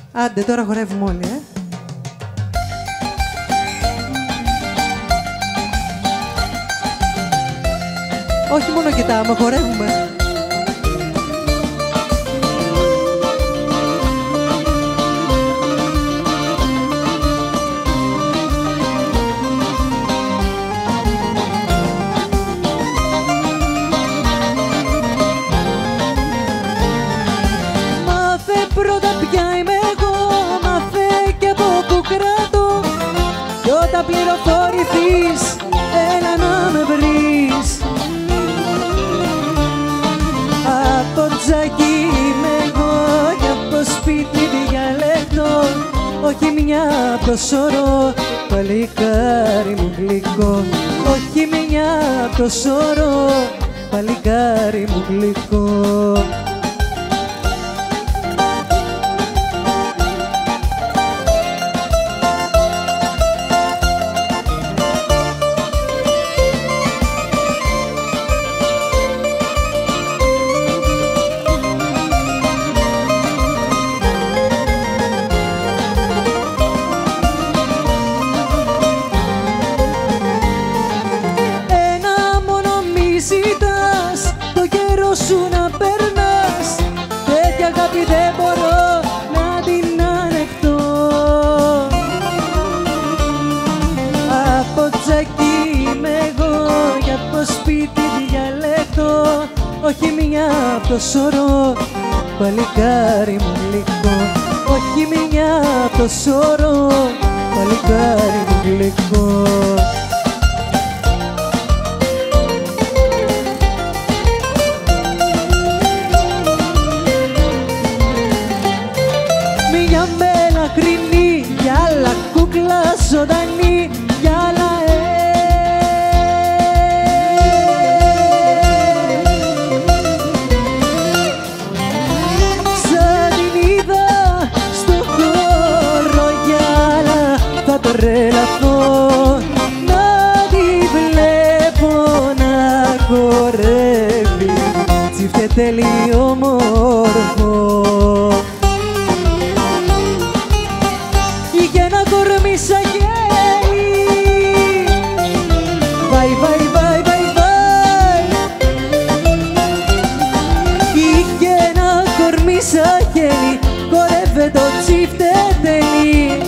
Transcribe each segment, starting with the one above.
Άντε, τώρα χορεύουμε όλοι, Όχι μόνο κοιτάμε, χορεύουμε. Μάθε πρώτα ποια είμαι εγώ, μάθε και από που κράτω, κι όταν πληροφορηθείς, έλα να με βρεις. Από τζάκι είμαι εγώ κι από σπίτι διαλέκτω, όχι μια απ' το σωρό, παλικάρι μου γλυκό. Όχι μια απ' το σωρό, παλικάρι μου γλυκό. Σου να περνάς, τέτοια αγάπη δεν μπορώ να την ανεχτώ. Από τζάκι είμαι εγώ και από σπίτι διαλέκτω, όχι μια απ' το σωρό, παλικάρι μου γλυκό. Όχι μια απ' το σωρό, παλικάρι μου γλυκό. Κι άλλα κούκλα ζωντανή, κι άλλα σαν την είδα στο χώρο, κι άλλα θα τρελαθώ να τη βλέπω να χορεύει τσιφτε τέλειο όμορφο. Είχε ένα κορμί σαν γέλι, βαϊ, βαϊ, βαϊ, βαϊ, βαϊ. Είχε ένα κορμί σαν γέλι, χορεύε το τσιφτετελί.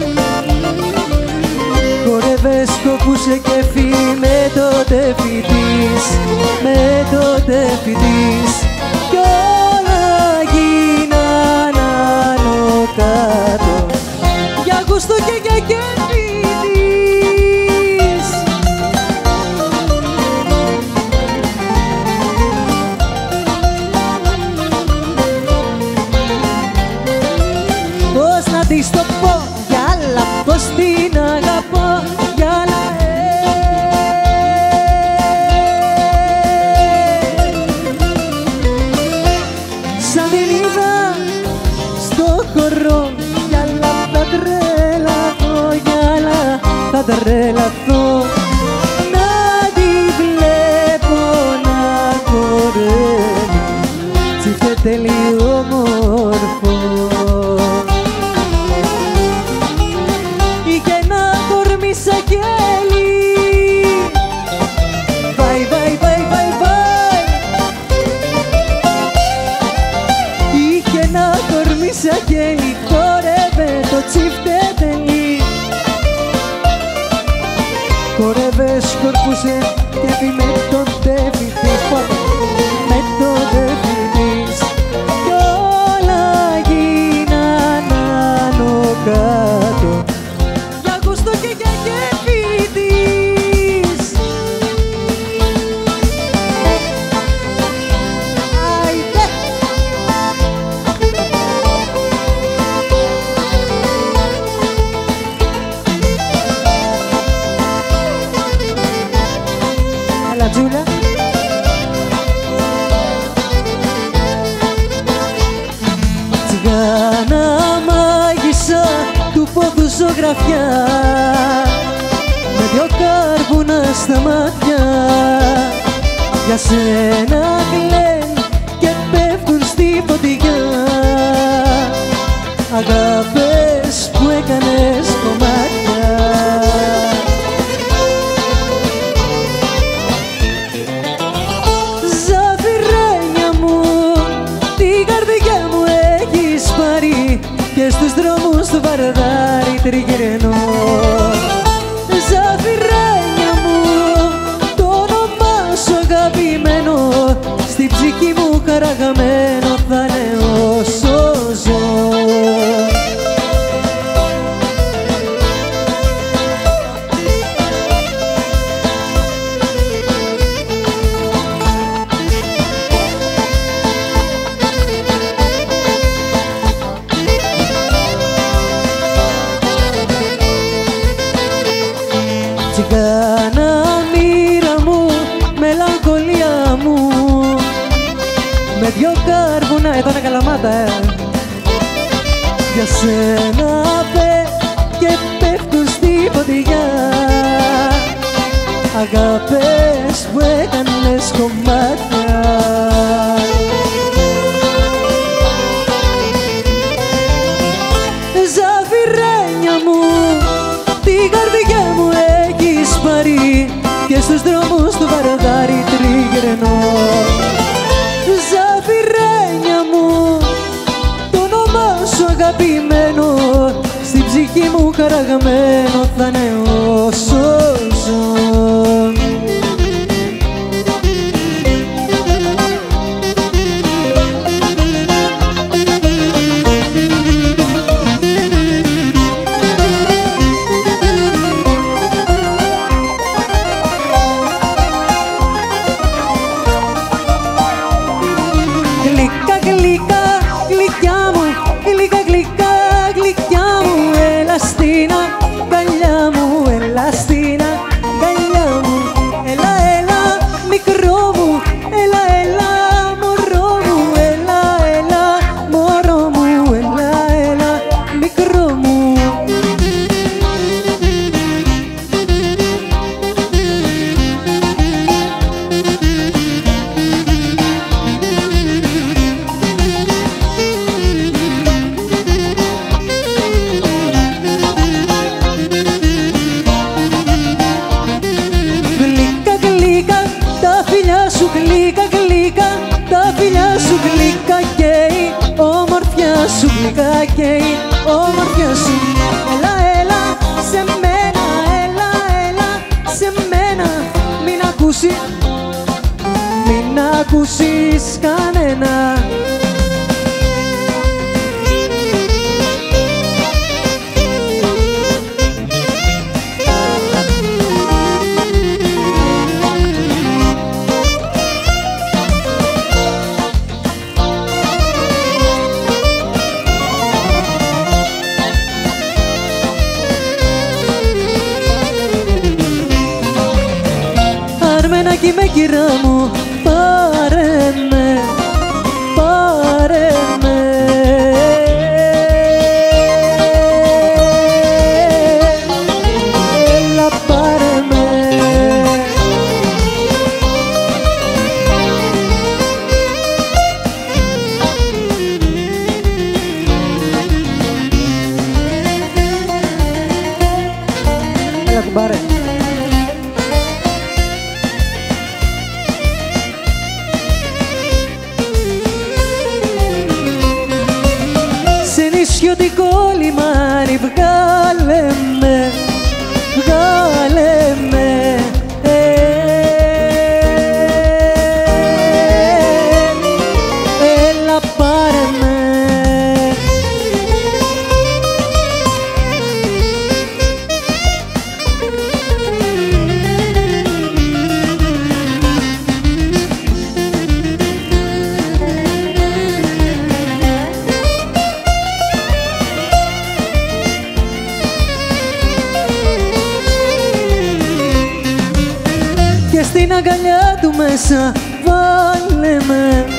Χορεύε, σκοπούσε κέφι με το τέφι της, με το τέφι της, κι όλα γίναν άνω κάτω για γούστο και για κέφι της. Πώς να της το πω, για άλλα πώς την αγαπώ, για άλλα σαν την είδα στο χορό, κι άλλα θα τρελαθώ, κι άλλα θα τρελαθώ να τη βλέπω να χορεύει τσιφτε τέλειο όμορφο. Είχε ένα κορμί σαν γέλι, βαϊ, βαϊ, βαϊ, βαϊ, βαϊ. Είχε ένα κορμί σαν γέλι, χορεύε το τσιφτετελί. Χορεύε, σκορπούσε κέφι με το τέφι της, με το τέφι της, κι όλα γίναν άνω κάτω για γούστο και για κέφι της. Άιντε! Έλα, Τζούλα. Τσιγάνα μάγισσα του πόδου ζωγραφιά, με δυο κάρβουνα στα μάτια, για σένα κλαιν και πέφτουν στη φωτιά. Αγάπη Ήταν καλαμάτα, Για σένα και πέφτουν στη φωτιά αγάπες που έκανες κομμάτια. Ζαφυρένια μου, την καρδιά μου έχεις πάρει και στους δρόμους του Βαρδάρι τριγυρνώ. Ζαφυρένια μου, το όνομά σου αγαπημένο στην ψυχή μου χαραγμένο θα είναι όσο ζω. Μην ακούσεις κανένα. Αρμενάκι με κυρά μου, πάρε με, πάρε με. Έλα πάρε με. Έλα κουμπάρε. Νησιωτικό λιμάνι βγάλε με, βγάλε με. Έλα πάρε με. Στην αγκαλιά του μέσα βάλε με,